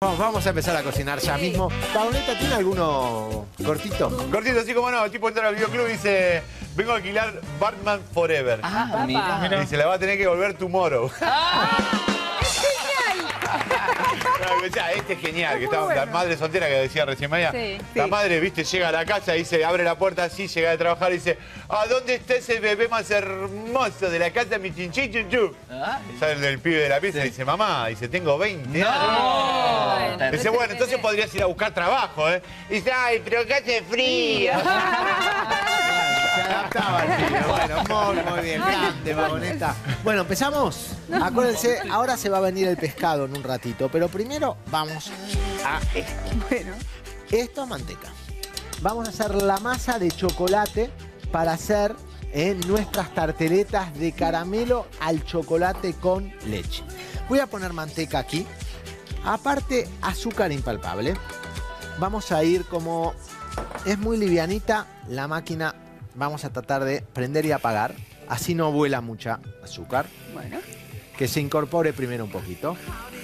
Vamos a empezar a cocinar ya mismo. Pauleta, ¿tiene alguno cortito? Cortito, así como no, el tipo entra al videoclub y dice, vengo a alquilar Batman Forever. Ah, mira. Y se la va a tener que volver tomorrow. Este es genial, que está la madre soltera que decía recién María. Sí, La sí. madre, viste, llega a la casa y dice, abre la puerta así, llega de trabajar y dice, ¿a dónde está ese bebé más hermoso de la casa, mi chinchín chunchú? Sale el pibe de la pieza y dice, mamá, dice, tengo 20 años. Dice, bueno, entonces podrías ir a buscar trabajo, ¿eh? Y dice, ay, pero acá hace frío. Se adaptaba al pibe. Bueno, muy bien. Grande, vagoneta. Bueno, ¿empezamos? Acuérdense, ahora se va a venir el pescado en un ratito, pero primero vamos a esto. Bueno. Esto es manteca. Vamos a hacer la masa de chocolate para hacer nuestras tarteletas de caramelo al chocolate con leche. Voy a poner manteca aquí. Aparte, azúcar impalpable. Vamos a ir como... Es muy livianita la máquina. Vamos a tratar de prender y apagar. Así no vuela mucha azúcar. Bueno. Que se incorpore primero un poquito.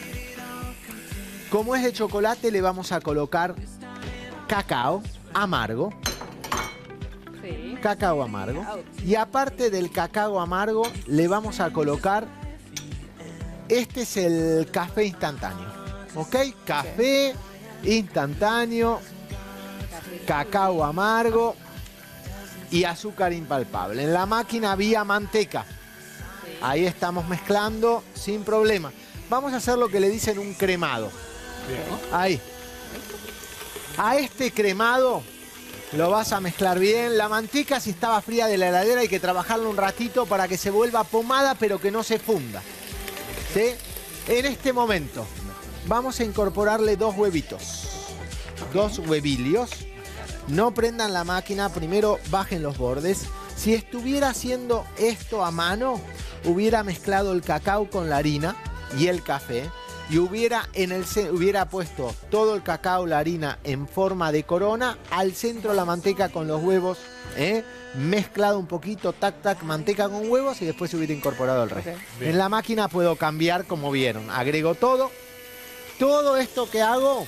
Como es de chocolate, le vamos a colocar cacao amargo. Sí. Cacao amargo. Y aparte del cacao amargo, le vamos a colocar... Este es el café instantáneo. ¿Ok? Café instantáneo, cacao amargo y azúcar impalpable. En la máquina había manteca. Ahí estamos mezclando sin problema. Vamos a hacer lo que le dicen un cremado. Ahí. A este cremado lo vas a mezclar bien. La manteca, si estaba fría de la heladera, hay que trabajarlo un ratito para que se vuelva pomada, pero que no se funda. ¿Sí? En este momento vamos a incorporarle 2 huevitos. 2 huevillos. No prendan la máquina, primero bajen los bordes. Si estuviera haciendo esto a mano, hubiera mezclado el cacao con la harina y el café y hubiera puesto todo el cacao, la harina en forma de corona, al centro la manteca con los huevos, mezclado un poquito, tac, tac, manteca con huevos y después hubiera incorporado el resto. En la máquina puedo cambiar como vieron. Agrego todo. Todo esto que hago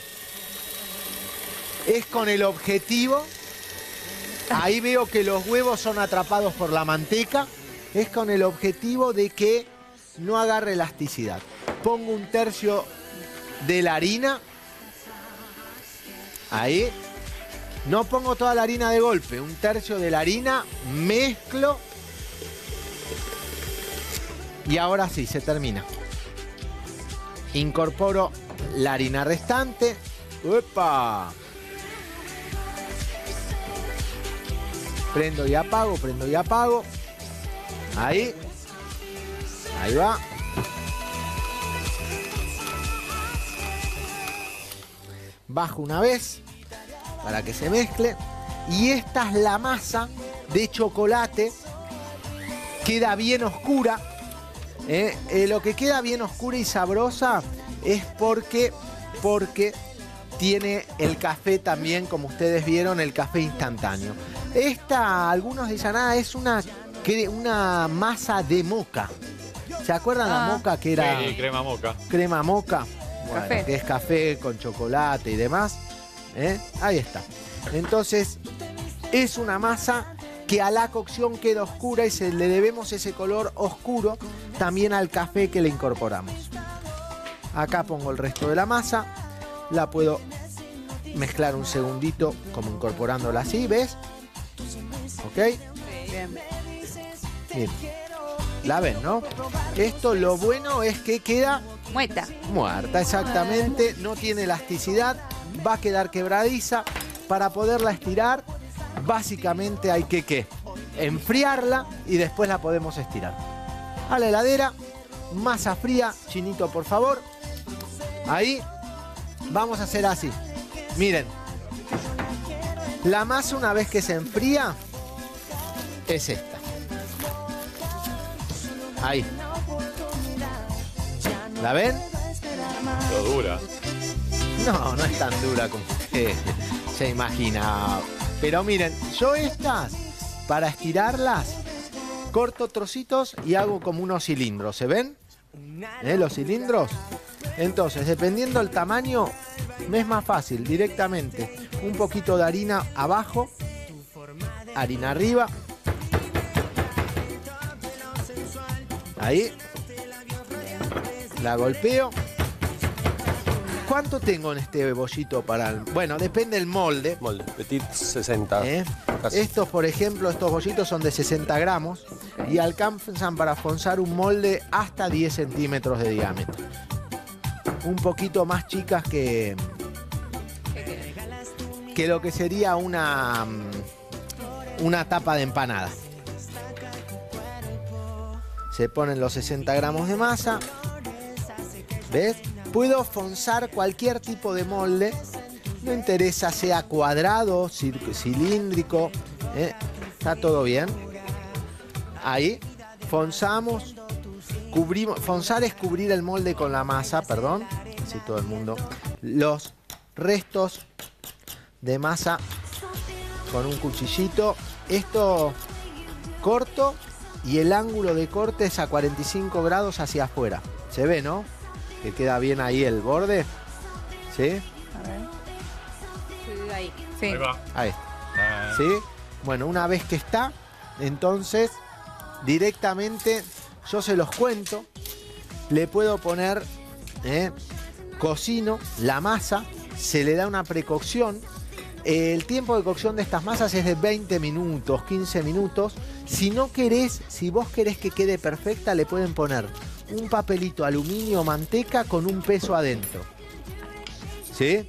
es con el objetivo, ahí veo que los huevos son atrapados por la manteca, es con el objetivo de que no agarre elasticidad. Pongo 1/3 de la harina, ahí, no pongo toda la harina de golpe, 1/3 de la harina, mezclo y ahora sí, se termina. Incorporo la harina restante, ¡epa! Prendo y apago, prendo y apago. Ahí. Ahí va. Bajo una vez para que se mezcle. Y esta es la masa de chocolate. Queda bien oscura. Lo que queda bien oscura y sabrosa es porque tiene el café también, como ustedes vieron, el café instantáneo. Esta, algunos dicen, es una masa de moca. ¿Se acuerdan la moca que era? Sí, crema moca. Crema moca. Bueno, Café. que es café con chocolate y demás. Ahí está. Entonces, es una masa que a la cocción queda oscura y le debemos ese color oscuro también al café que le incorporamos. Acá pongo el resto de la masa. La puedo mezclar un segundito, como incorporándola así, ¿ves? ¿Ok? Bien. Bien. La ven, ¿no? Esto lo bueno es que queda Muerta. muerta, exactamente. No tiene elasticidad, va a quedar quebradiza. Para poderla estirar, básicamente hay que enfriarla y después la podemos estirar. A la heladera, masa fría, Chinito, por favor. Ahí, vamos a hacer así. Miren, la masa una vez que se enfría es esta. Ahí. ¿La ven? Lo dura. No, no es tan dura como usted se imagina. Pero miren, yo estas, para estirarlas, corto trocitos y hago como unos cilindros. ¿Se ven? Los cilindros. Entonces, dependiendo del tamaño, me es más fácil directamente. Un poquito de harina abajo, harina arriba. Ahí. La golpeo. ¿Cuánto tengo en este bollito para el... Bueno, depende del molde. Molde, petit 60. Casi. Estos, por ejemplo, estos bollitos son de 60 gramos y alcanzan para fonzar un molde hasta 10 centímetros de diámetro. Un poquito más chicas que lo que sería una tapa de empanada. Se ponen los 60 gramos de masa. ¿Ves? Puedo fonzar cualquier tipo de molde. No interesa sea cuadrado, cilíndrico. Está todo bien. Ahí. Fonzamos. Cubrimos. Fonzar es cubrir el molde con la masa, perdón. Así todo el mundo. Los restos de masa con un cuchillito. Esto corto y el ángulo de corte es a 45 grados hacia afuera. ¿Se ve, no? Que queda bien ahí el borde. ¿Sí? A ver. Sí, ahí. Sí. Ahí va. Ahí está. ¿Sí? Bueno, una vez que está, entonces directamente yo se los cuento. Le puedo poner cocino la masa. Se le da una precocción. El tiempo de cocción de estas masas es de 20 minutos, 15 minutos. Si vos querés que quede perfecta, le pueden poner un papelito aluminio o manteca con un peso adentro. ¿Sí?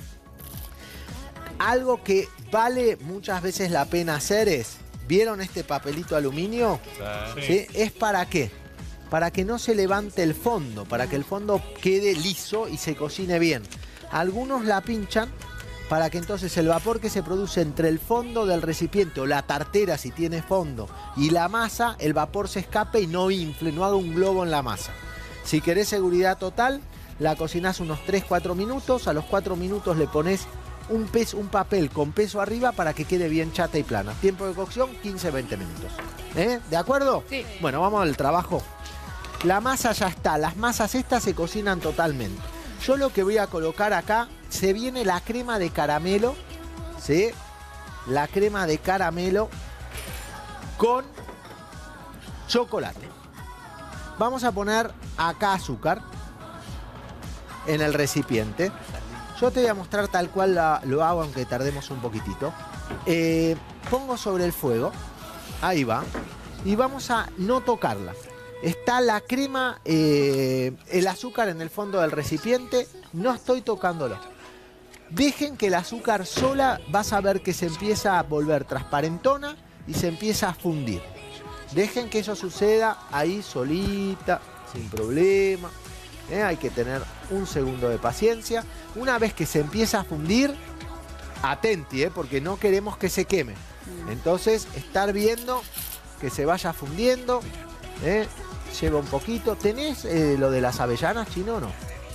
Algo que vale muchas veces la pena hacer es, ¿vieron este papelito aluminio? Sí. ¿Es para qué? Para que no se levante el fondo, para que el fondo quede liso y se cocine bien. Algunos la pinchan para que entonces el vapor que se produce entre el fondo del recipiente o la tartera, si tiene fondo, y la masa, el vapor se escape y no infle, no haga un globo en la masa. Si querés seguridad total, la cocinás unos 3-4 minutos. A los 4 minutos le pones un papel con peso arriba para que quede bien chata y plana. Tiempo de cocción, 15-20 minutos. ¿De acuerdo? Sí. Bueno, vamos al trabajo. La masa ya está. Las masas estas se cocinan totalmente. Yo lo que voy a colocar acá, se viene la crema de caramelo, ¿sí? La crema de caramelo con chocolate. Vamos a poner acá azúcar en el recipiente. Yo te voy a mostrar tal cual lo hago, aunque tardemos un poquitito. Pongo sobre el fuego, ahí va, y vamos a no tocarla. Está la crema, el azúcar en el fondo del recipiente, no estoy tocándolo. Dejen que el azúcar sola, vas a ver que se empieza a volver transparentona y se empieza a fundir. Dejen que eso suceda ahí solita, sin problema. Hay que tener un segundo de paciencia. Una vez que se empieza a fundir, atenti, porque no queremos que se queme. Entonces, estar viendo que se vaya fundiendo. Lleva un poquito. ¿Tenés lo de las avellanas, Chino, o no?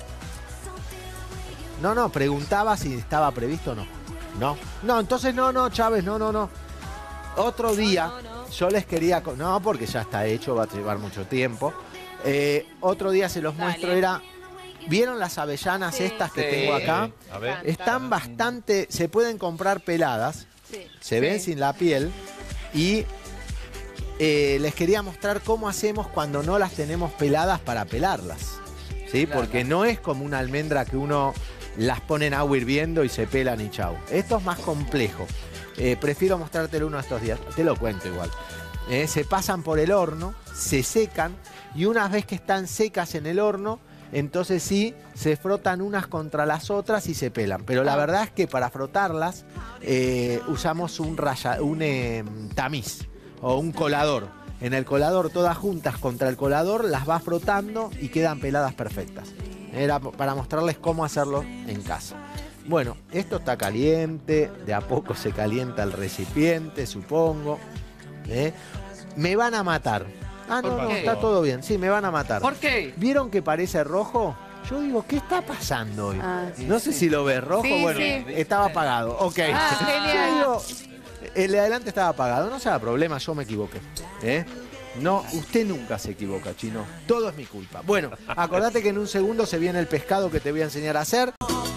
No, preguntaba si estaba previsto o no. No, entonces no, Chávez, no. Otro día, yo les quería... No, porque ya está hecho, va a llevar mucho tiempo. Otro día se los muestro, ¿vieron las avellanas estas que tengo acá? A ver. Están bastante... Se pueden comprar peladas. Sí. Se ven sin la piel. Y... les quería mostrar cómo hacemos cuando no las tenemos peladas para pelarlas. ¿Sí? Porque no es como una almendra que uno las pone en agua hirviendo y se pelan y chau. Esto es más complejo. Prefiero mostrártelo uno de estos días. Te lo cuento igual. Se pasan por el horno, se secan y una vez que están secas en el horno, entonces sí, se frotan unas contra las otras y se pelan. Pero la verdad es que para frotarlas usamos un tamiz o un colador. En el colador, todas juntas contra el colador, las vas frotando y quedan peladas perfectas. Era para mostrarles cómo hacerlo en casa. Bueno, esto está caliente, de a poco se calienta el recipiente, supongo. Me van a matar. No, está todo bien. Sí, me van a matar. ¿Por qué? ¿Vieron que parece rojo? Yo digo, ¿qué está pasando hoy? No sé si lo ves rojo. Sí, bueno, sí. estaba apagado. Ok. Genial. Yo digo, el de adelante estaba apagado. No se haga problema, yo me equivoqué. No, usted nunca se equivoca, Chino. Todo es mi culpa. Bueno, acordate que en un segundo se viene el pescado que te voy a enseñar a hacer.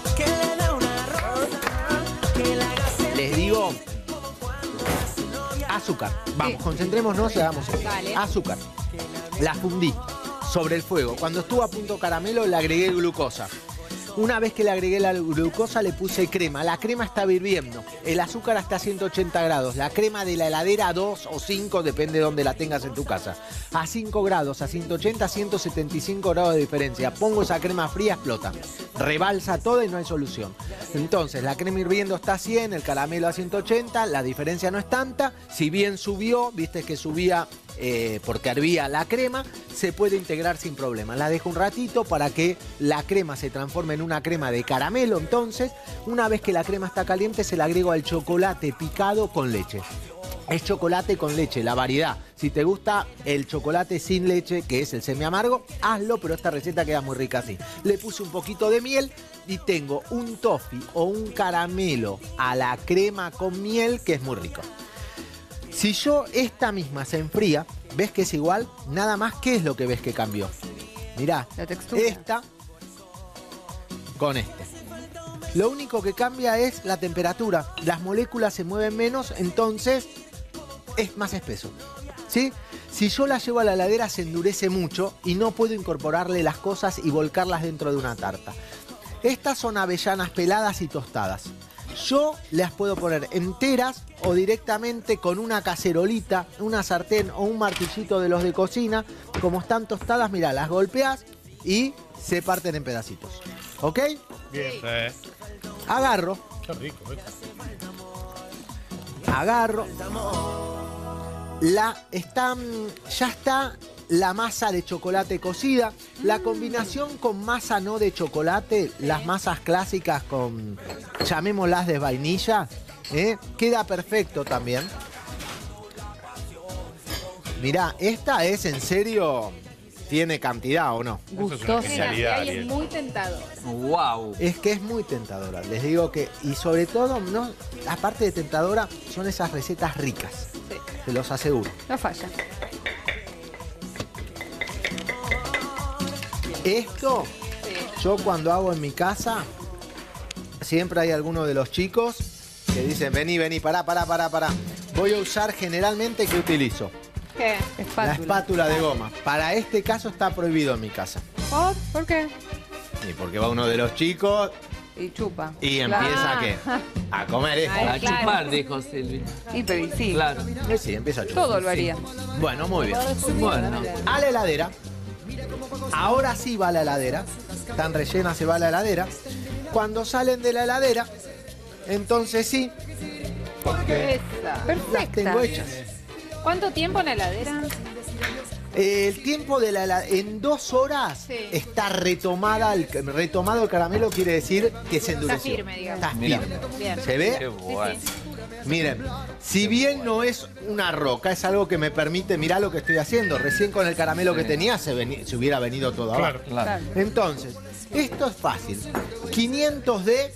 Les digo... azúcar. Vamos, concentrémonos y hagamos esto. Vale. Azúcar. La fundí sobre el fuego. Cuando estuvo a punto caramelo le agregué glucosa. Una vez que le agregué la glucosa le puse crema. La crema está hirviendo. El azúcar está a 180 grados. La crema de la heladera a 2 o 5, depende de donde la tengas en tu casa. A 5 grados, a 180, 175 grados de diferencia. Pongo esa crema fría, explota. Rebalsa toda y no hay solución. Entonces, la crema hirviendo está a 100, el caramelo a 180. La diferencia no es tanta. Si bien subió, viste que subía... porque hervía la crema, se puede integrar sin problema. La dejo un ratito para que la crema se transforme en una crema de caramelo. Entonces, una vez que la crema está caliente, se le agrego al chocolate picado con leche. Es chocolate con leche, la variedad. Si te gusta el chocolate sin leche, que es el semi amargo, hazlo, pero esta receta queda muy rica así. Le puse un poquito de miel y tengo un toffee o un caramelo a la crema con miel, que es muy rico. Si yo esta misma se enfría, ¿ves que es igual? Nada más, ¿qué es lo que ves que cambió? Mirá, La textura. esta con este. Lo único que cambia es la temperatura. Las moléculas se mueven menos, entonces es más espeso. ¿Sí? Si yo la llevo a la heladera se endurece mucho y no puedo incorporarle las cosas y volcarlas dentro de una tarta. Estas son avellanas peladas y tostadas. Yo las puedo poner enteras o directamente con una cacerolita, una sartén o un martillito de los de cocina. Como están tostadas, mirá, las golpeas y se parten en pedacitos. ¿Ok? Bien. Agarro. Qué rico, Agarro. Ya está la masa de chocolate cocida. La combinación con masa no de chocolate, las masas clásicas con, llamémoslas de vainilla, queda perfecto también. Mirá, esta es en serio, tiene cantidad o no. Gustosa. genialidad, Y es Ariel. muy tentador. Wow. Es que es muy tentadora, les digo que, y sobre todo, no, aparte de tentadora, son esas recetas ricas, Sí. te los aseguro. No falla. Esto, Sí. yo cuando hago en mi casa, siempre hay alguno de los chicos que dicen, vení, pará. Voy a usar generalmente, ¿qué utilizo? ¿Qué? La espátula de goma. Para este caso está prohibido en mi casa. ¿Por qué? Y porque va uno de los chicos Y chupa. y empieza Ah. ¿qué? A comer esto. Ay, A claro. chupar, dijo Silvi. Y pero sí. Claro. Sí, empieza a chupar. Todo lo haría. Bueno, muy bien. Bueno. A la heladera. Ahora sí va a la heladera. Están rellenas, se va a la heladera. Cuando salen de la heladera, entonces sí, Esa. las Perfecta. tengo hechas. ¿Cuánto tiempo en la heladera? El tiempo de la heladera, en 2 horas Sí. está retomado el caramelo, quiere decir que se endureció. firme, digamos. Está Mira. firme. Bien. ¿Se ve? Qué bueno. Miren, si bien no es una roca, es algo que me permite, mirá lo que estoy haciendo. Recién con el caramelo que tenía se hubiera venido todo abajo. Claro. Entonces, esto es fácil. 500 de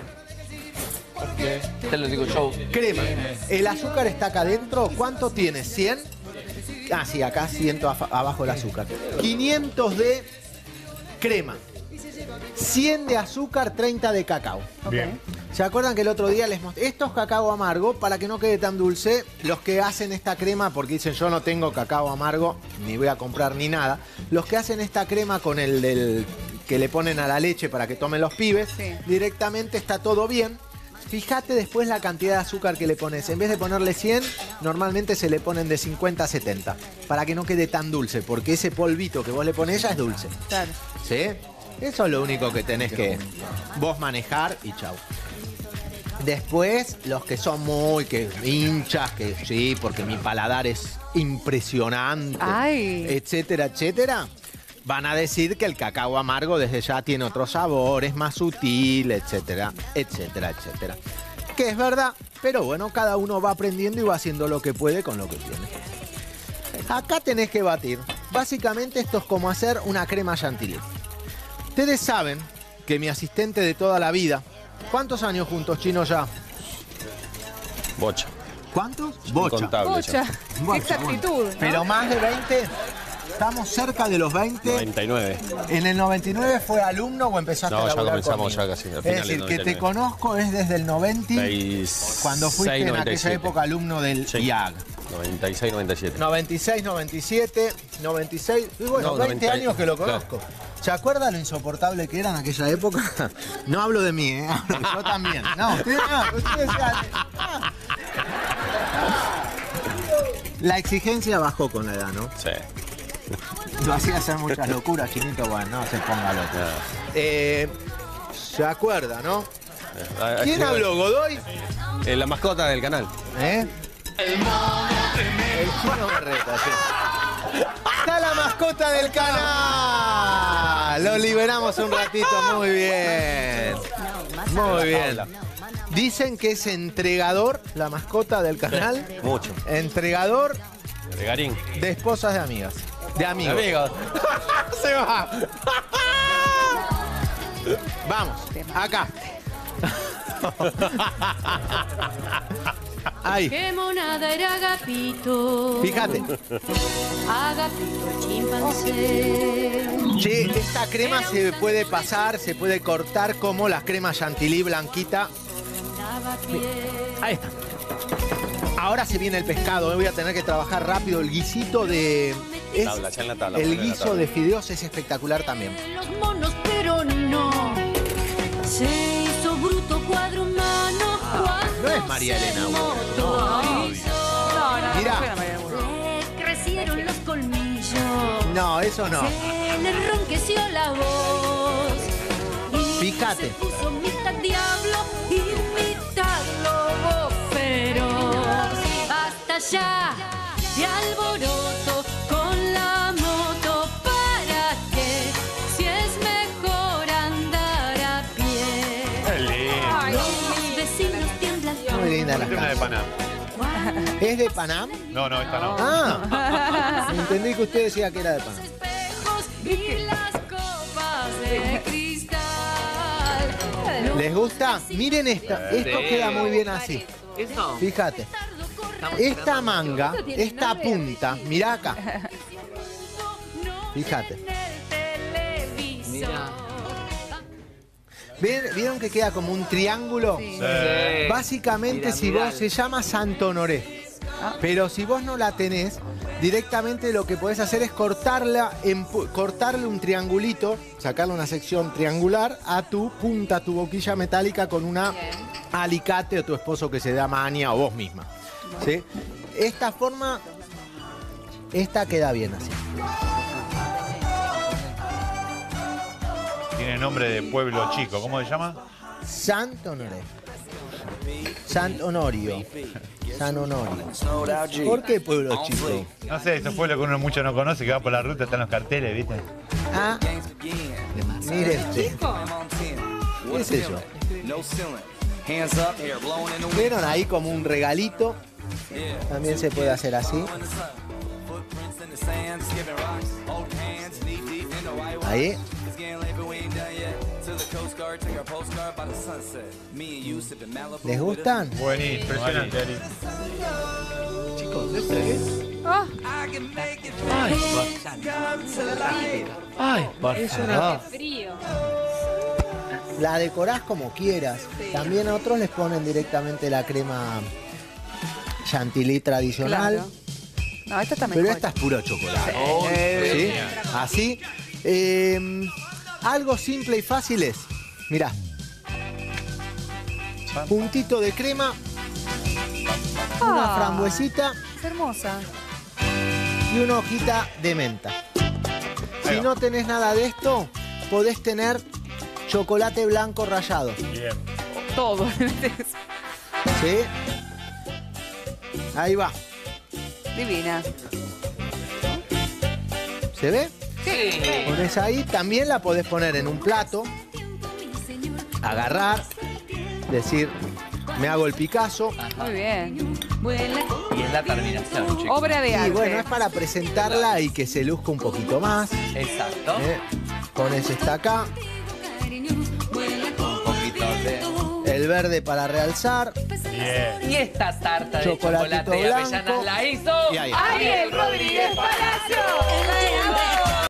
Te lo digo yo. crema. El azúcar está acá adentro. ¿Cuánto tiene? ¿100? Ah, sí, acá 100 abajo el azúcar. 500 de crema. 100 de azúcar, 30 de cacao. Bien. ¿Se acuerdan que el otro día les mostré? Esto es cacao amargo, para que no quede tan dulce. Los que hacen esta crema, porque dicen yo no tengo cacao amargo, ni voy a comprar ni nada. Los que hacen esta crema con el del que le ponen a la leche para que tomen los pibes, Sí. directamente está todo bien. Fíjate después la cantidad de azúcar que le pones. En vez de ponerle 100, normalmente se le ponen de 50 a 70, para que no quede tan dulce, porque ese polvito que vos le pones ya es dulce. Claro. ¿Sí? Eso es lo único que tenés que vos manejar y chau. Después, los que son muy hinchas, que sí, porque mi paladar es impresionante, Ay. etcétera, etcétera, van a decir que el cacao amargo desde ya tiene otro sabor, es más sutil, etcétera, etcétera, etcétera. Que es verdad, pero bueno, cada uno va aprendiendo y va haciendo lo que puede con lo que tiene. Acá tenés que batir. Básicamente esto es como hacer una crema chantilly. Ustedes saben que mi asistente de toda la vida, ¿cuántos años juntos, Chino, ya? Bocha. ¿Cuántos? Bocha. Incontable Bocha. ya. Qué Bocha, exactitud, ¿no? Pero más de 20, estamos cerca de los 20. 99. ¿En el 99 fue alumno o empezaste a No, ya laburar comenzamos conmigo? ya casi, al Es final decir, del que te 99. conozco es desde el 90, cuando fuiste en aquella época alumno del Sí. IAG. 96, 97. 96, 97, 96, y bueno, No, 20 90, años que lo claro. conozco. ¿Se acuerda lo insoportable que era en aquella época? No hablo de mí, ¿eh? Yo también. No, ustedes ya... La exigencia bajó con la edad, ¿no? Sí. Lo hacía hacer muchas locuras, Chinito, bueno, no se ponga loco. ¿Se acuerda, no? ¿Quién habló, Godoy? La mascota del canal. ¿Eh? El Chino Berreta, sí. Está la mascota del canal. Lo liberamos un ratito, muy bien. Muy bien. Dicen que es entregador, la mascota del canal. Mucho. Entregador De Garín. de esposas de amigas. De amigos. Amigos. Se va. Vamos, acá. Ahí. Qué monada era Agapito. Fíjate. Agapito el chimpancé. Che, esta crema se puede pasar, se puede cortar como la crema chantilly blanquita. Daba pie. Ahí está. Ahora se viene el pescado, voy a tener que trabajar rápido. El guisito de... es- Tabla, ya en la tabla, el ponle la guiso tabla. de fideos es espectacular también. Los monos, pero no. Se hizo bruto cuadro humano cuando no es María Elena se Agüero, motorizó. No, Mirá. no fue la María Agüero. Le crecieron los colmillos. No, eso no. Se le enronqueció la voz. Y Fíjate. se puso mitad diablo y mitad lobo feroz. Hasta allá de alboroto con la moto. ¿Para qué? Si es mejor andar a pie. Ay, Los vecinos tiemblan. Muy linda la Una de casa. Panam. ¿Es de Panam? No, no, esta no. Ah, entendí que usted decía que era de Panam. Espejos y las copas de cristal. ¿Les gusta? Miren esta. Esto queda muy bien así. Eso. Fíjate. Esta manga, esta punta, mirá acá. Fíjate. Mira. ¿Vieron que queda como un triángulo? Sí. Básicamente, si Piramidal. vos se llama Santo Honoré, pero si vos no la tenés, directamente lo que podés hacer es cortarle un triangulito, sacarle una sección triangular a tu punta, a tu boquilla metálica con una alicate o tu esposo que se da maña o vos misma. ¿Sí? Esta forma, esta queda bien así. Tiene nombre de pueblo chico. ¿Cómo se llama? Santo Honoré. Sant Honorio. San Honorio. ¿Por qué pueblo chico? No sé, esos pueblos que uno mucho no conoce, que va por la ruta, están los carteles, ¿viste? Ah, mire este. ¿Qué es eso? ¿Vieron ahí como un regalito? También se puede hacer así. Ahí. ¿Les gustan? Buenísimo. Impresionante, Ari. Ah, Ay, por Es favor. una... qué frío. La decorás como quieras. Sí. También a otros les ponen directamente la crema chantilly tradicional. Claro. No, esta está mejor. Pero esta es puro chocolate. ¿Sí? Así. Algo simple y fácil es, mirá, puntito de crema, una frambuesita Es hermosa. y una hojita de menta. Si no tenés nada de esto, podés tener chocolate blanco rallado. Bien. Todo. ¿Sí? Ahí va. Divina. ¿Se ve? Sí. Pones ahí, también la podés poner en un plato, agarrar, decir, me hago el Picasso. Muy bien. Y es la terminación, chicos. Obra de Y arte. bueno, es para presentarla y que se luzca un poquito más. Exacto. Pones esta acá. Un poquito de... El verde para realzar. Bien. Y esta tarta de Chocolatito chocolate y avellanas blanco. la hizo Y ahí está. Ariel Rodríguez Palacio.